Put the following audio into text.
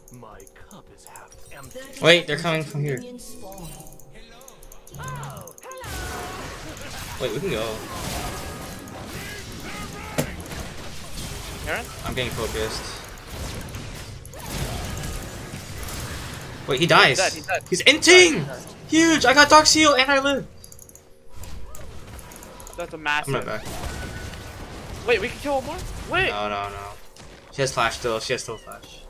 My cup is half empty. Wait, they're coming from here. Wait, we can go. Garen? I'm getting focused. Wait, he dies. He's dead. He's inting! Huge! I got Dark Seal and I live! That's a I'm massive. right back. Wait, we can kill one more? Wait! No. She has flash still. She has still flash.